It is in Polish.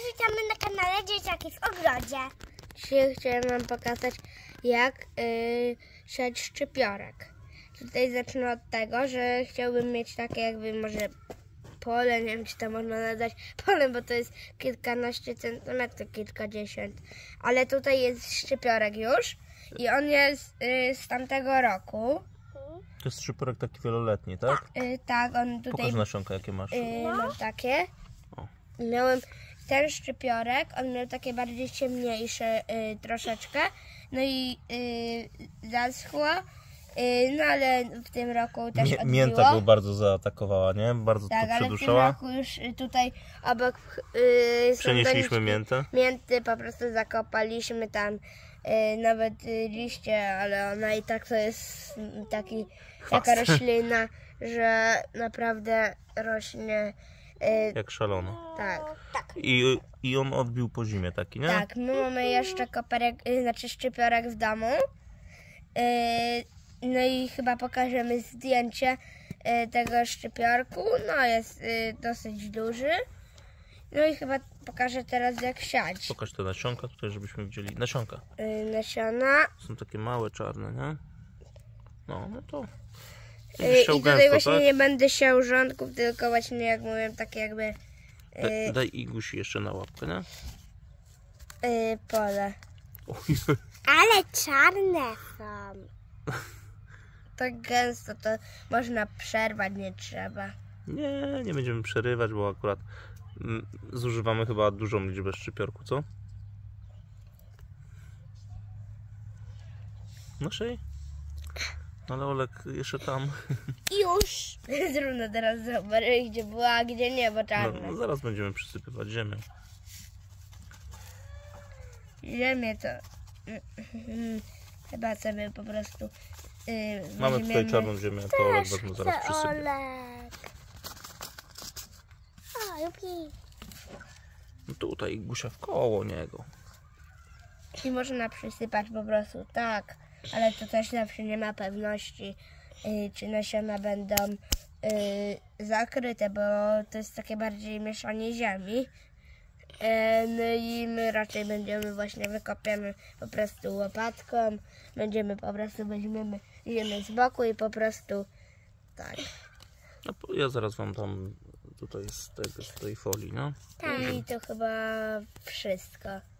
witamy na kanale Dzieciaki w Ogrodzie. Dzisiaj chciałem wam pokazać, jak siać szczypiorek. Tutaj zacznę od tego, że chciałbym mieć takie jakby może pole, nie wiem czy to można nazwać polem, bo to jest kilkanaście centymetrów, kilkadziesiąt. Ale tutaj jest szczypiorek już i on jest z tamtego roku. To jest szczypiorek taki wieloletni, tak? Tak, on tutaj... Pokaż nasionka, jakie masz. Mam takie. O. Miałem ten szczypiorek, on miał takie bardziej ciemniejsze troszeczkę, no i zaschło, no ale w tym roku też odbiło. Mięta go bardzo zaatakowała, nie? Bardzo tak, to ale w tym przeduszała. roku już tutaj obok Przenieśliśmy miętę. Mięty po prostu zakopaliśmy tam nawet liście, ale ona i tak to jest taka roślina, że naprawdę rośnie Jak szalono. tak. I on odbił po zimie taki, nie? Tak, my mamy jeszcze koperek, znaczy szczypiorek w domu. No i chyba pokażemy zdjęcie tego szczypiorku. No jest dosyć duży. No i chyba pokażę teraz jak siać. Pokaż te nasionka tutaj, żebyśmy widzieli. Nasionka. Nasiona. Są takie małe, czarne, nie? No to... I tutaj właśnie tak? Nie będę siał rządków, tylko właśnie jak mówię, takie jakby... Daj Igusi jeszcze na łapkę, nie? Pole. Oj. Ale czarne są. Tak gęsto to można przerwać, nie trzeba. Nie będziemy przerywać, bo akurat zużywamy chyba dużą liczbę szczypiorku, co? Naszej? Ale Olek jeszcze tam. Już. Trudno teraz zobaczyć, gdzie była, a gdzie nie, bo czarne. No, zaraz będziemy przysypywać ziemię. Ziemię to chyba sobie po prostu Mamy tutaj czarną ziemię, to Olek wezmę zaraz przysypie. Olek. O, Jupi. No tutaj Gusia w koło niego. I można przysypać po prostu tak, ale to też zawsze nie ma pewności, czy nasiona będą zakryte, bo to jest takie bardziej mieszanie ziemi. No i my raczej będziemy właśnie wykopiemy po prostu łopatką, weźmiemy ziemię z boku i po prostu tak. No, ja zaraz wam dam tutaj z tej folii, no. I to chyba wszystko.